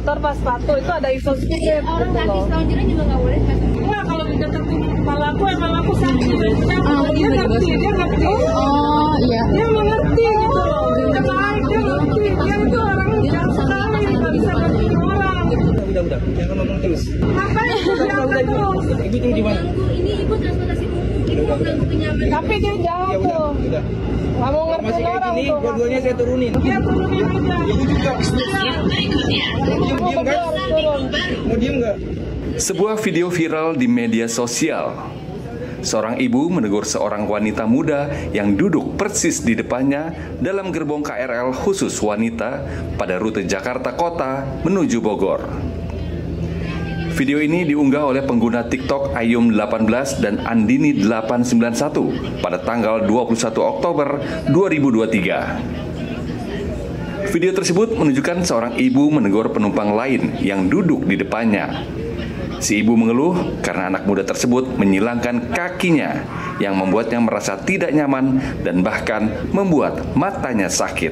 motor, pas sepatu itu ada iso skip. Orang kaki selonjoran juga nggak boleh. Enggak, kalau dideketin kepala aku emang aku sakit. Dia ngerti. Oh iya. Dia mengerti gitu loh. Dia baik, dia ngerti. Dia itu orang jahat sekali, nggak bisa ngerti orang. Udah, jangan ngomong terus. Ngapain udah terus? Ibu tunggu di mana? Ini ibu transportasi umum. Ibu mau ganggu kenyamanan. Tapi dia jahat Ya tuh. udah. Nggak mau Kalau ngerti masih kayak orang gini, tuh. dua-duanya saya turunin. Dia turunin aja. Ibu juga. Ibu Diem kan? harus turun. Mau diem nggak? Sebuah video viral di media sosial. Seorang ibu menegur seorang wanita muda yang duduk persis di depannya dalam gerbong KRL khusus wanita pada rute Jakarta Kota menuju Bogor. Video ini diunggah oleh pengguna TikTok Ayum18 dan Andini891 pada tanggal 21 Oktober 2023. Video tersebut menunjukkan seorang ibu menegur penumpang lain yang duduk di depannya. Si ibu mengeluh karena anak muda tersebut menyilangkan kakinya yang membuatnya merasa tidak nyaman dan bahkan membuat matanya sakit.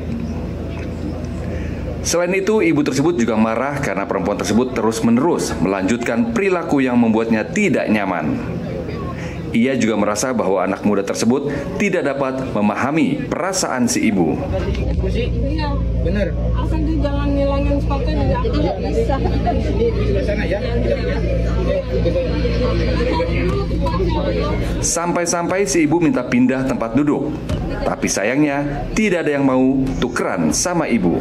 Selain itu, ibu tersebut juga marah karena perempuan tersebut terus-menerus melanjutkan perilaku yang membuatnya tidak nyaman. Ia juga merasa bahwa anak muda tersebut tidak dapat memahami perasaan si ibu. Iya. Bener. Asal dia jangan ngilangin sepatunya, aku nggak bisa. Di sebelah sana ya. Sampai-sampai si ibu minta pindah tempat duduk. Tapi sayangnya tidak ada yang mau tukeran sama ibu.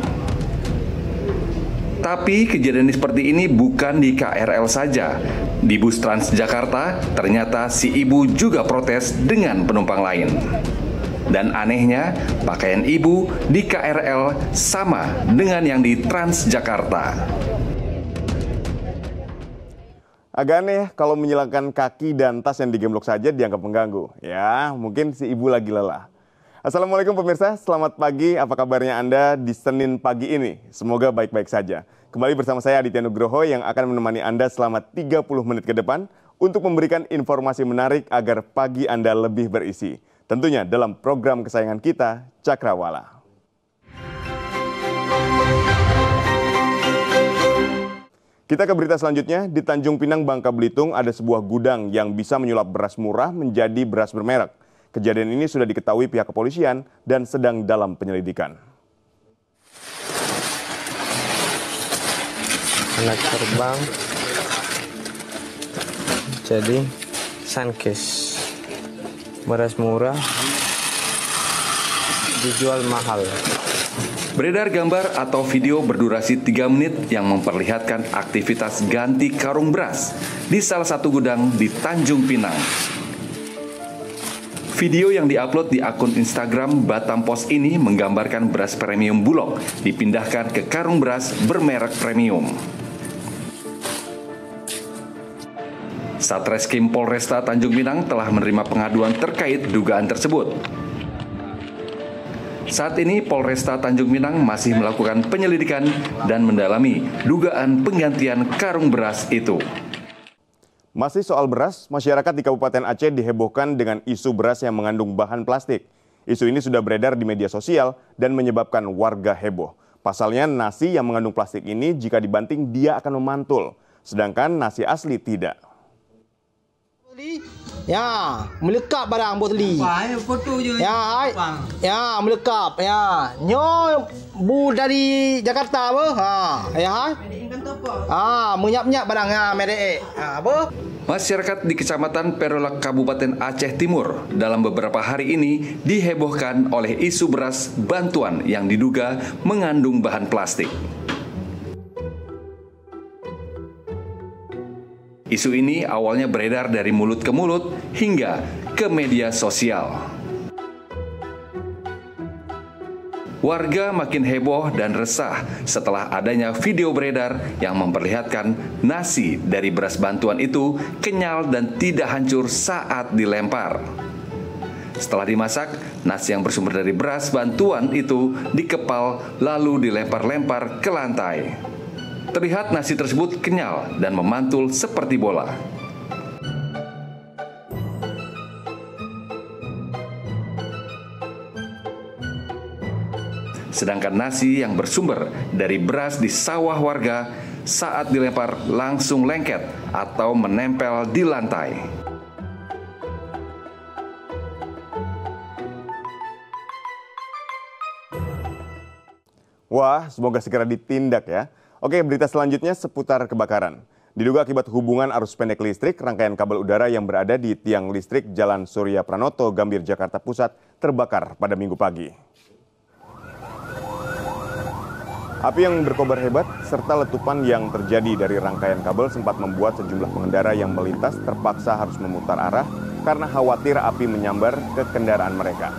Tapi kejadian seperti ini bukan di KRL saja. Di bus Transjakarta, ternyata si ibu juga protes dengan penumpang lain. Dan anehnya, pakaian ibu di KRL sama dengan yang di Transjakarta. Agak aneh kalau menyilangkan kaki dan tas yang digemblok saja dianggap mengganggu. Ya, mungkin si ibu lagi lelah. Assalamualaikum pemirsa, selamat pagi. Apa kabarnya Anda di Senin pagi ini? Semoga baik-baik saja. Kembali bersama saya Aditya Nugroho yang akan menemani Anda selama 30 menit ke depan untuk memberikan informasi menarik agar pagi Anda lebih berisi. Tentunya dalam program kesayangan kita, Cakrawala. Kita ke berita selanjutnya. Di Tanjung Pinang, Bangka Belitung ada sebuah gudang yang bisa menyulap beras murah menjadi beras bermerek. Kejadian ini sudah diketahui pihak kepolisian dan sedang dalam penyelidikan. Anak terbang jadi Sankes, beras murah dijual mahal. Beredar gambar atau video berdurasi 3 menit yang memperlihatkan aktivitas ganti karung beras di salah satu gudang di Tanjung Pinang. Video yang diupload di akun Instagram Batam Post ini menggambarkan beras premium Bulog dipindahkan ke karung beras bermerek premium. Satreskrim Polresta Tanjung Pinang telah menerima pengaduan terkait dugaan tersebut. Saat ini Polresta Tanjung Pinang masih melakukan penyelidikan dan mendalami dugaan penggantian karung beras itu. Masih soal beras, masyarakat di Kabupaten Aceh dihebohkan dengan isu beras yang mengandung bahan plastik. Isu ini sudah beredar di media sosial dan menyebabkan warga heboh. Pasalnya nasi yang mengandung plastik ini jika dibanting dia akan memantul, sedangkan nasi asli tidak. Ya, melekap barang botoli. Foto je. Ya, melekap. Ya, nyo bu dari Jakarta apa? Ha, ya. Menyak-menyak barang ha merek. Apa? Masyarakat di Kecamatan Perolak, Kabupaten Aceh Timur dalam beberapa hari ini dihebohkan oleh isu beras bantuan yang diduga mengandung bahan plastik. Isu ini awalnya beredar dari mulut ke mulut hingga ke media sosial. Warga makin heboh dan resah setelah adanya video beredar yang memperlihatkan nasi dari beras bantuan itu kenyal dan tidak hancur saat dilempar. Setelah dimasak, nasi yang bersumber dari beras bantuan itu dikepal lalu dilempar-lempar ke lantai. Terlihat nasi tersebut kenyal dan memantul seperti bola. Sedangkan nasi yang bersumber dari beras di sawah warga saat dilempar langsung lengket atau menempel di lantai. Wah, semoga segera ditindak ya. Oke, berita selanjutnya seputar kebakaran. Diduga akibat hubungan arus pendek listrik, rangkaian kabel udara yang berada di tiang listrik Jalan Surya Pranoto, Gambir, Jakarta Pusat terbakar pada Minggu pagi. Api yang berkobar hebat serta letupan yang terjadi dari rangkaian kabel sempat membuat sejumlah pengendara yang melintas terpaksa harus memutar arah karena khawatir api menyambar ke kendaraan mereka.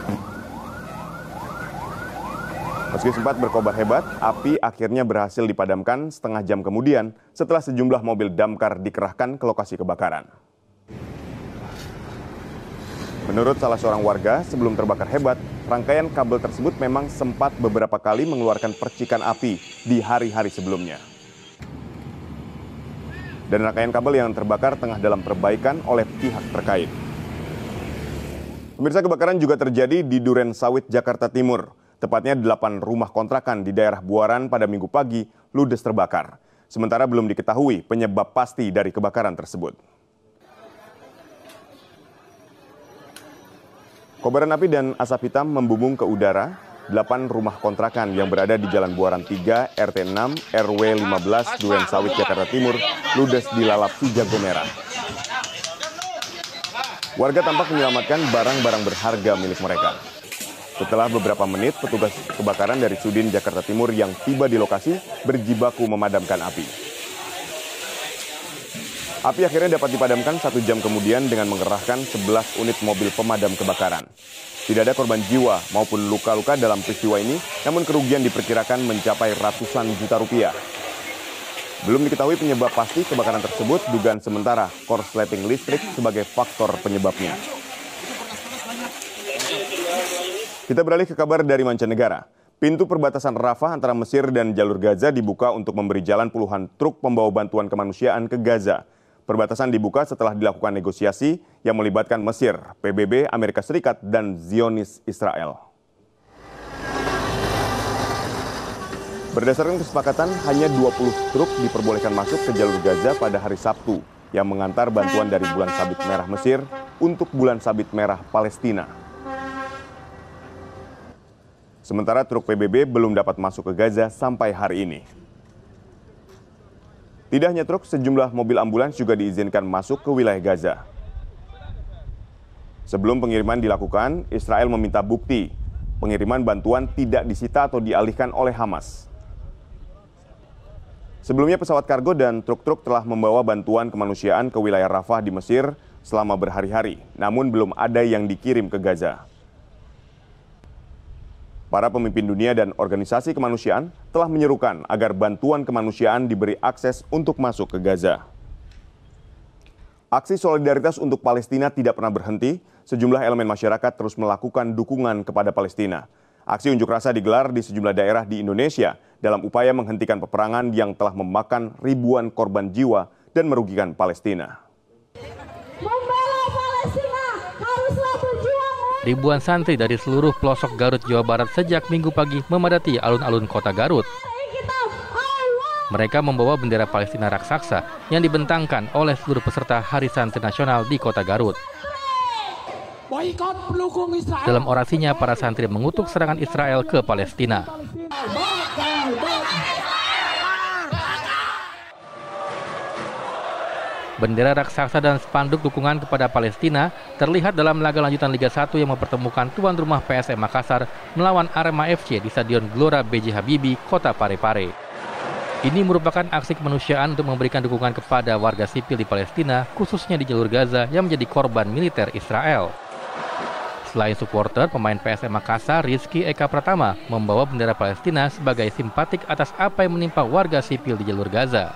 Meski sempat berkobar hebat, api akhirnya berhasil dipadamkan setengah jam kemudian setelah sejumlah mobil damkar dikerahkan ke lokasi kebakaran. Menurut salah seorang warga, sebelum terbakar hebat, rangkaian kabel tersebut memang sempat beberapa kali mengeluarkan percikan api di hari-hari sebelumnya. Dan rangkaian kabel yang terbakar tengah dalam perbaikan oleh pihak terkait. Pemirsa, kebakaran juga terjadi di Duren Sawit, Jakarta Timur. Tepatnya 8 rumah kontrakan di daerah Buaran pada Minggu pagi ludes terbakar. Sementara belum diketahui penyebab pasti dari kebakaran tersebut. Kobaran api dan asap hitam membumbung ke udara. 8 rumah kontrakan yang berada di Jalan Buaran 3, RT 6, RW 15, Duren Sawit, Jakarta Timur, ludes dilalap si jago merah. Warga tampak menyelamatkan barang-barang berharga milik mereka. Setelah beberapa menit, petugas kebakaran dari Sudin Jakarta Timur yang tiba di lokasi berjibaku memadamkan api. Api akhirnya dapat dipadamkan 1 jam kemudian dengan mengerahkan 11 unit mobil pemadam kebakaran. Tidak ada korban jiwa maupun luka-luka dalam peristiwa ini, namun kerugian diperkirakan mencapai ratusan juta rupiah. Belum diketahui penyebab pasti kebakaran tersebut, dugaan sementara korsleting listrik sebagai faktor penyebabnya. Kita beralih ke kabar dari mancanegara. Pintu perbatasan Rafah antara Mesir dan jalur Gaza dibuka untuk memberi jalan puluhan truk pembawa bantuan kemanusiaan ke Gaza. Perbatasan dibuka setelah dilakukan negosiasi yang melibatkan Mesir, PBB, Amerika Serikat, dan Zionis Israel. Berdasarkan kesepakatan, hanya 20 truk diperbolehkan masuk ke jalur Gaza pada hari Sabtu yang mengantar bantuan dari Bulan Sabit Merah Mesir untuk Bulan Sabit Merah Palestina. Sementara truk PBB belum dapat masuk ke Gaza sampai hari ini. Tidak hanya truk, sejumlah mobil ambulans juga diizinkan masuk ke wilayah Gaza. Sebelum pengiriman dilakukan, Israel meminta bukti pengiriman bantuan tidak disita atau dialihkan oleh Hamas. Sebelumnya pesawat kargo dan truk-truk telah membawa bantuan kemanusiaan ke wilayah Rafah di Mesir selama berhari-hari, namun belum ada yang dikirim ke Gaza. Para pemimpin dunia dan organisasi kemanusiaan telah menyerukan agar bantuan kemanusiaan diberi akses untuk masuk ke Gaza. Aksi solidaritas untuk Palestina tidak pernah berhenti. Sejumlah elemen masyarakat terus melakukan dukungan kepada Palestina. Aksi unjuk rasa digelar di sejumlah daerah di Indonesia dalam upaya menghentikan peperangan yang telah memakan ribuan korban jiwa dan merugikan Palestina. Ribuan santri dari seluruh pelosok Garut, Jawa Barat sejak Minggu pagi memadati alun-alun kota Garut. Mereka membawa bendera Palestina raksasa yang dibentangkan oleh seluruh peserta Hari Santri Nasional di kota Garut. Dalam orasinya, para santri mengutuk serangan Israel ke Palestina. Bendera raksasa dan spanduk dukungan kepada Palestina terlihat dalam laga lanjutan Liga 1 yang mempertemukan tuan rumah PSM Makassar melawan Arema FC di Stadion Gelora B.J. Habibie, Kota Parepare. Ini merupakan aksi kemanusiaan untuk memberikan dukungan kepada warga sipil di Palestina, khususnya di jalur Gaza yang menjadi korban militer Israel. Selain supporter, pemain PSM Makassar Rizky Eka Pratama membawa bendera Palestina sebagai simpatik atas apa yang menimpa warga sipil di jalur Gaza.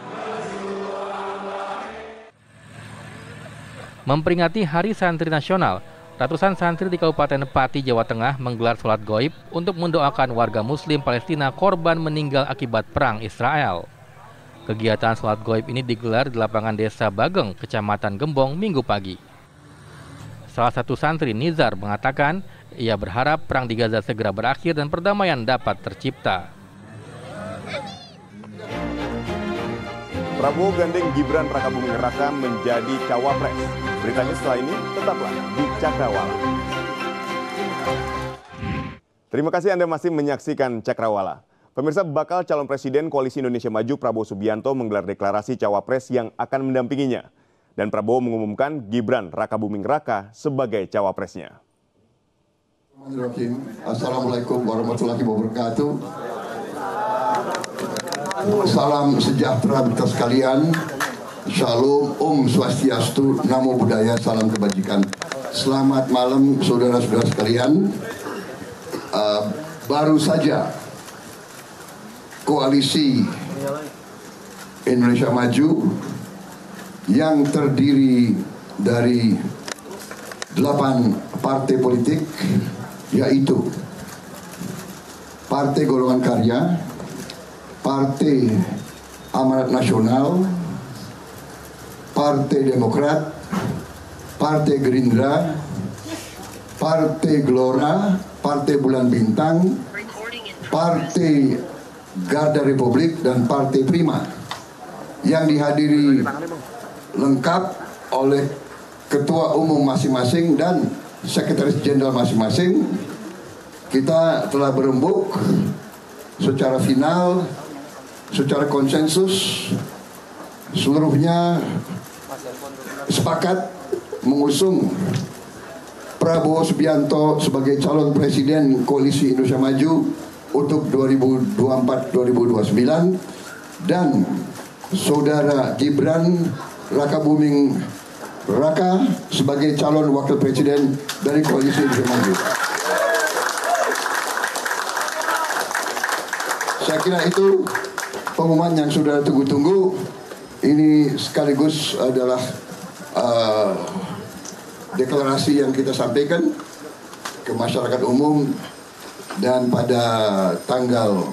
Memperingati Hari Santri Nasional, ratusan santri di Kabupaten Pati, Jawa Tengah menggelar sholat gaib untuk mendoakan warga Muslim Palestina korban meninggal akibat perang Israel. Kegiatan sholat gaib ini digelar di lapangan Desa Bageng, Kecamatan Gembong, Minggu pagi. Salah satu santri, Nizar, mengatakan ia berharap perang di Gaza segera berakhir dan perdamaian dapat tercipta. Prabowo gandeng Gibran Rakabuming Raka menjadi cawapres. Beritanya setelah ini, tetaplah di Cakrawala. Terima kasih Anda masih menyaksikan Cakrawala. Pemirsa, bakal calon presiden Koalisi Indonesia Maju Prabowo Subianto menggelar deklarasi cawapres yang akan mendampinginya. Dan Prabowo mengumumkan Gibran Rakabuming Raka sebagai cawapresnya. Assalamualaikum warahmatullahi wabarakatuh. Salam sejahtera kita sekalian. Shalom, Om Swastiastu, Namo Buddhaya, salam kebajikan. Selamat malam saudara-saudara sekalian. Baru saja Koalisi Indonesia Maju yang terdiri dari 8 partai politik, yaitu Partai Golongan Karya, Partai Amanat Nasional, Partai Demokrat, Partai Gerindra, Partai Gelora, Partai Bulan Bintang, Partai Garda Republik, dan Partai Prima, yang dihadiri lengkap oleh ketua umum masing-masing dan sekretaris jenderal masing-masing. Kita telah berembuk secara final, secara konsensus, seluruhnya sepakat mengusung Prabowo Subianto sebagai calon presiden Koalisi Indonesia Maju untuk 2024-2029 dan saudara Gibran Rakabuming Raka sebagai calon wakil presiden dari Koalisi Indonesia Maju. Saya kira itu pengumuman yang sudah tunggu-tunggu. Ini sekaligus adalah deklarasi yang kita sampaikan ke masyarakat umum, dan pada tanggal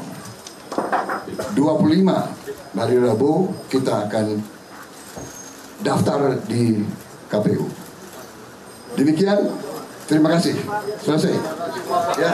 25 hari Rabu kita akan daftar di KPU. Demikian, terima kasih. Selesai. Ya.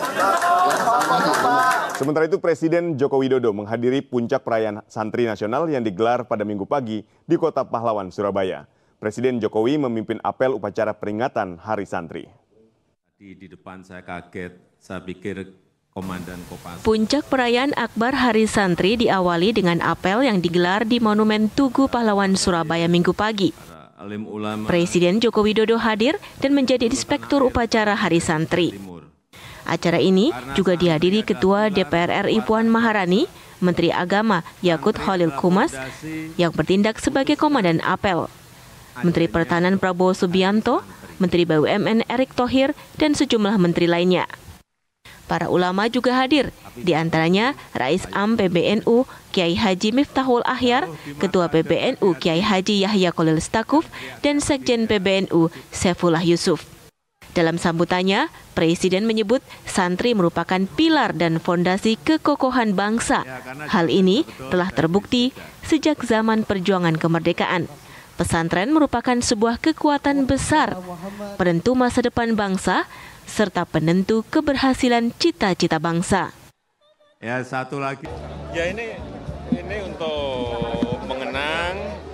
Sementara itu Presiden Joko Widodo menghadiri puncak perayaan Santri Nasional yang digelar pada Minggu pagi di Kota Pahlawan, Surabaya. Presiden Jokowi memimpin apel upacara peringatan Hari Santri. Di depan saya kaget, saya pikir Komandan Kopassus. Puncak perayaan Akbar Hari Santri diawali dengan apel yang digelar di Monumen Tugu Pahlawan, Surabaya Minggu pagi. Presiden Joko Widodo hadir dan menjadi inspektur upacara Hari Santri. Acara ini juga dihadiri Ketua DPR RI Puan Maharani, Menteri Agama Yakut Khalil Qumas yang bertindak sebagai komandan apel, Menteri Pertahanan Prabowo Subianto, Menteri BUMN Erick Thohir, dan sejumlah menteri lainnya. Para ulama juga hadir, di antaranya Rais Am PBNU Kiai Haji Miftahul Ahyar, Ketua PBNU Kiai Haji Yahya Khalil Stakuf, dan Sekjen PBNU Saifullah Yusuf. Dalam sambutannya, Presiden menyebut santri merupakan pilar dan fondasi kekokohan bangsa. Hal ini telah terbukti sejak zaman perjuangan kemerdekaan. Pesantren merupakan sebuah kekuatan besar, penentu masa depan bangsa, serta penentu keberhasilan cita-cita bangsa. Ya, satu lagi. Ya, ini untuk mengenang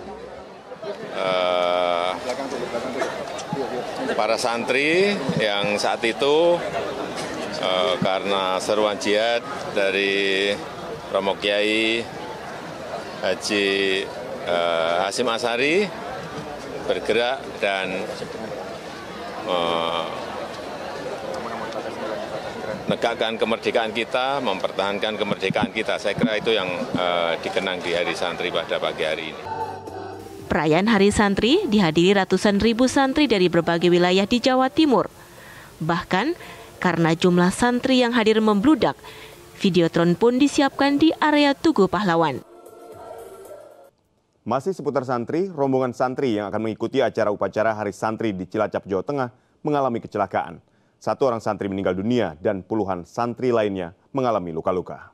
para santri yang saat itu karena seruan jihad dari Romo Kiai Haji Hasyim Asy'ari bergerak dan menegakkan kemerdekaan kita, mempertahankan kemerdekaan kita. Saya kira itu yang dikenang di Hari Santri pada pagi hari ini. Perayaan Hari Santri dihadiri ratusan ribu santri dari berbagai wilayah di Jawa Timur. Bahkan karena jumlah santri yang hadir membludak, videotron pun disiapkan di area Tugu Pahlawan. Masih seputar santri, rombongan santri yang akan mengikuti acara upacara Hari Santri di Cilacap, Jawa Tengah mengalami kecelakaan. 1 orang santri meninggal dunia dan puluhan santri lainnya mengalami luka-luka.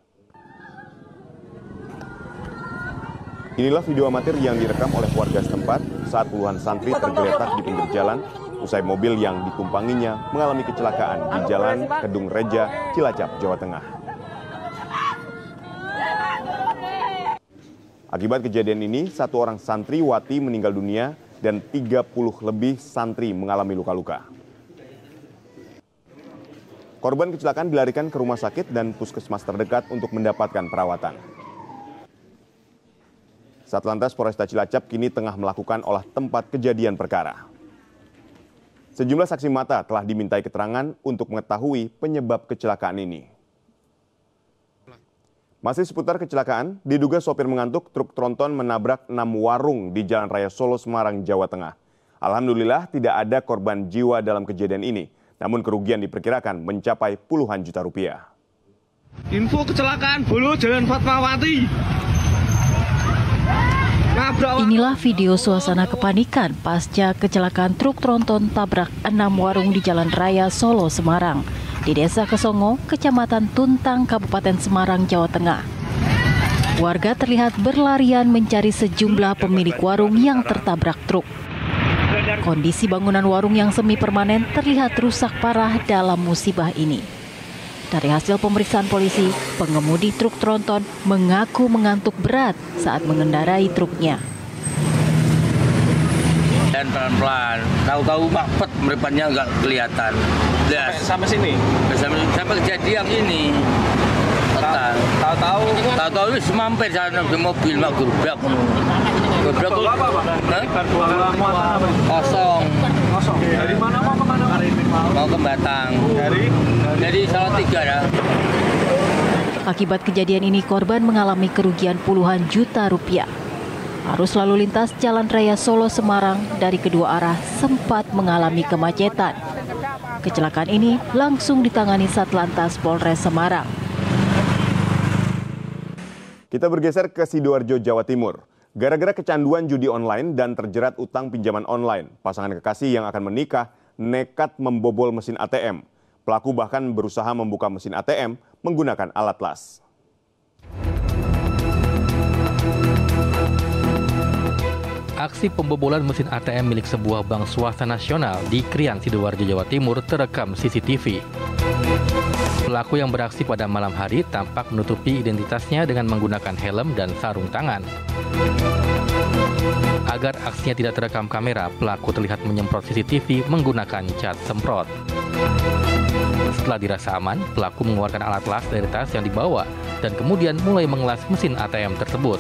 Inilah video amatir yang direkam oleh warga setempat saat puluhan santri tergeletak di pinggir jalan usai mobil yang ditumpanginya mengalami kecelakaan di Jalan Kedung Reja, Cilacap, Jawa Tengah. Akibat kejadian ini, 1 orang santriwati meninggal dunia dan 30 lebih santri mengalami luka-luka. Korban kecelakaan dilarikan ke rumah sakit dan puskesmas terdekat untuk mendapatkan perawatan. Satlantas Polresta Cilacap kini tengah melakukan olah tempat kejadian perkara. Sejumlah saksi mata telah dimintai keterangan untuk mengetahui penyebab kecelakaan ini. Masih seputar kecelakaan, diduga sopir mengantuk truk tronton menabrak 6 warung di Jalan Raya Solo, Semarang, Jawa Tengah. Alhamdulillah tidak ada korban jiwa dalam kejadian ini, namun kerugian diperkirakan mencapai puluhan juta rupiah. Info kecelakaan Bolo Jalan Fatmawati. Inilah video suasana kepanikan pasca kecelakaan truk tronton tabrak 6 warung di Jalan Raya Solo, Semarang, di Desa Kesongo, Kecamatan Tuntang, Kabupaten Semarang, Jawa Tengah. Warga terlihat berlarian mencari sejumlah pemilik warung yang tertabrak truk. Kondisi bangunan warung yang semi permanen terlihat rusak parah dalam musibah ini. Dari hasil pemeriksaan polisi, pengemudi truk tronton mengaku mengantuk berat saat mengendarai truknya. Dan pelan-pelan, tahu-tahu makpet meripannya nggak kelihatan. Sampai sini? Sampai kejadian ini. Tahu-tahu semampir sana di mobil mak gerobak. Gerobak apa, Pak? Kosong. Dari mana mau ke mana? Mau ke Batang. Dari Salatiga ya. Akibat kejadian ini korban mengalami kerugian puluhan juta rupiah. Arus lalu lintas Jalan Raya Solo Semarang dari kedua arah sempat mengalami kemacetan. Kecelakaan ini langsung ditangani Satlantas Polres Semarang. Kita bergeser ke Sidoarjo, Jawa Timur. Gara-gara kecanduan judi online dan terjerat utang pinjaman online, pasangan kekasih yang akan menikah nekat membobol mesin ATM. Pelaku bahkan berusaha membuka mesin ATM menggunakan alat las. Aksi pembobolan mesin ATM milik sebuah bank swasta nasional di Krian, Sidoarjo, Jawa Timur terekam CCTV. Pelaku yang beraksi pada malam hari tampak menutupi identitasnya dengan menggunakan helm dan sarung tangan. Agar aksinya tidak terekam kamera, pelaku terlihat menyemprot CCTV menggunakan cat semprot. Setelah dirasa aman, pelaku mengeluarkan alat las dari tas yang dibawa dan kemudian mulai mengelas mesin ATM tersebut.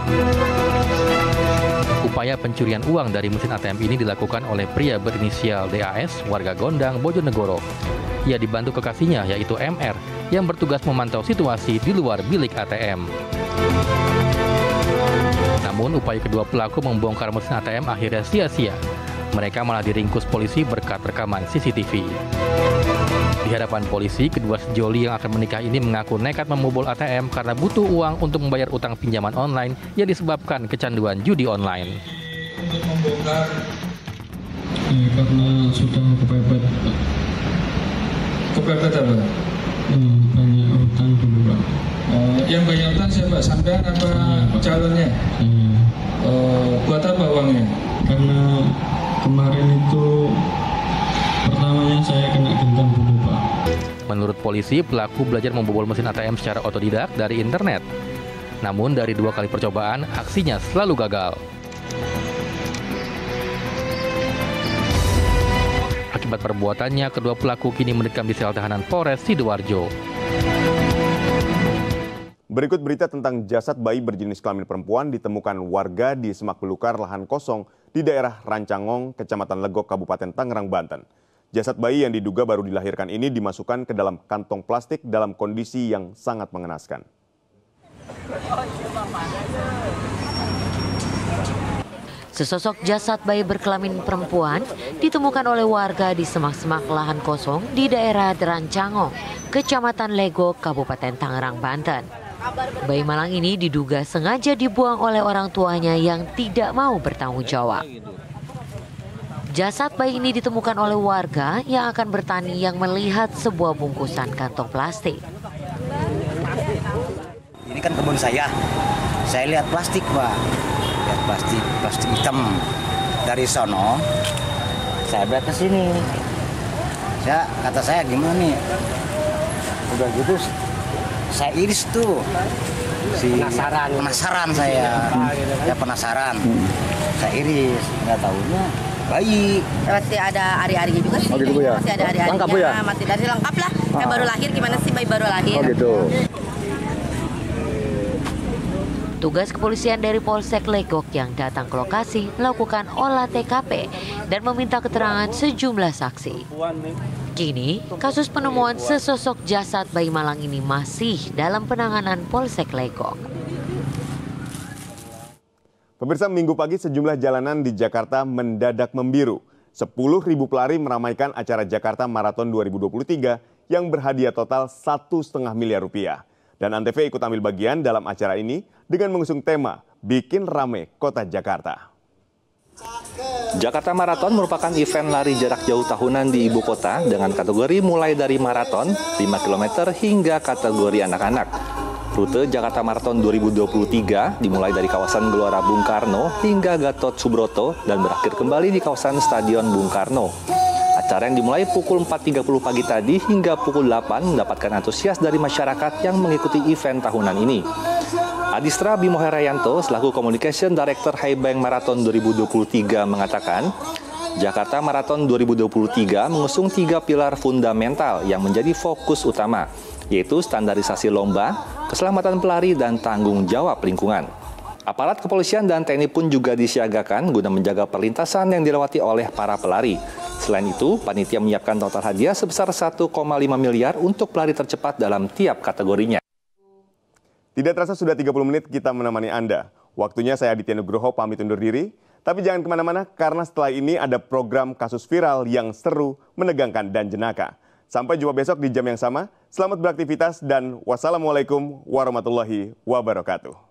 Upaya pencurian uang dari mesin ATM ini dilakukan oleh pria berinisial DAS, warga Gondang, Bojonegoro. Ia dibantu kekasihnya yaitu MR yang bertugas memantau situasi di luar bilik ATM. Namun upaya kedua pelaku membongkar mesin ATM akhirnya sia-sia. Mereka malah diringkus polisi berkat rekaman CCTV. Di hadapan polisi, kedua sejoli yang akan menikah ini mengaku nekat membobol ATM karena butuh uang untuk membayar utang pinjaman online yang disebabkan kecanduan judi online. Membongkar karena sudah kepepet. Kepepet apa? Banyak utang dulu, Pak. Yang banyak utang siapa? Sampean apa calonnya? Buat apa uangnya? Karena kemarin itu pertamanya saya kena gentam dulu, Pak. Menurut polisi, pelaku belajar membobol mesin ATM secara otodidak dari internet. Namun dari 2 kali percobaan, aksinya selalu gagal. Akibat perbuatannya, kedua pelaku kini mendekam di sel tahanan Polres Sidoarjo. Berikut berita tentang jasad bayi berjenis kelamin perempuan ditemukan warga di semak belukar lahan kosong di daerah Rancangong, Kecamatan Legok, Kabupaten Tangerang, Banten. Jasad bayi yang diduga baru dilahirkan ini dimasukkan ke dalam kantong plastik dalam kondisi yang sangat mengenaskan. Sesosok jasad bayi berkelamin perempuan ditemukan oleh warga di semak-semak lahan kosong di daerah Rancangong, Kecamatan Legok, Kabupaten Tangerang, Banten. Bayi malang ini diduga sengaja dibuang oleh orang tuanya yang tidak mau bertanggung jawab. Jasad bayi ini ditemukan oleh warga yang akan bertani yang melihat sebuah bungkusan kantong plastik. Ini kan kebun saya lihat plastik, Pak. Lihat plastik hitam. Dari sono, saya balik ke sini. Kata saya gimana nih? Udah gitu, saya iris tuh. Penasaran saya. Ya penasaran. Saya iris, nggak tahunya bayi. Masih ada ari-arinya juga sih. Oh gitu Bu ya? Masih ada ari-arinya. Lengkap Bu ya? Masih dari lengkap lah. Kayak baru lahir, gimana sih bayi baru lahir. Oh gitu. Tugas kepolisian dari Polsek Legok yang datang ke lokasi melakukan olah TKP dan meminta keterangan sejumlah saksi. Kini, kasus penemuan sesosok jasad bayi malang ini masih dalam penanganan Polsek Legok. Pemirsa, Minggu pagi sejumlah jalanan di Jakarta mendadak membiru. 10.000 pelari meramaikan acara Jakarta Marathon 2023 yang berhadiah total 1,5 miliar rupiah. Dan Antv ikut ambil bagian dalam acara ini dengan mengusung tema Bikin Rame Kota Jakarta. Jakarta Marathon merupakan event lari jarak jauh tahunan di ibu kota dengan kategori mulai dari maraton, 5 km hingga kategori anak-anak. Rute Jakarta Marathon 2023 dimulai dari kawasan Gelora Bung Karno hingga Gatot Subroto dan berakhir kembali di kawasan Stadion Bung Karno. Acara yang dimulai pukul 4.30 pagi tadi hingga pukul 8 mendapatkan antusias dari masyarakat yang mengikuti event tahunan ini. Adistra Bimo Herayanto selaku Communication Director Highbank Marathon 2023 mengatakan, Jakarta Marathon 2023 mengusung 3 pilar fundamental yang menjadi fokus utama, yaitu standarisasi lomba, keselamatan pelari, dan tanggung jawab lingkungan. Aparat kepolisian dan TNI pun juga disiagakan guna menjaga perlintasan yang dilewati oleh para pelari. Selain itu, panitia menyiapkan total hadiah sebesar 1,5 miliar untuk pelari tercepat dalam tiap kategorinya. Tidak terasa sudah 30 menit kita menemani Anda. Waktunya saya Aditya Nugroho pamit undur diri. Tapi jangan kemana-mana karena setelah ini ada program kasus viral yang seru, menegangkan, dan jenaka. Sampai jumpa besok di jam yang sama. Selamat beraktivitas dan wassalamualaikum warahmatullahi wabarakatuh.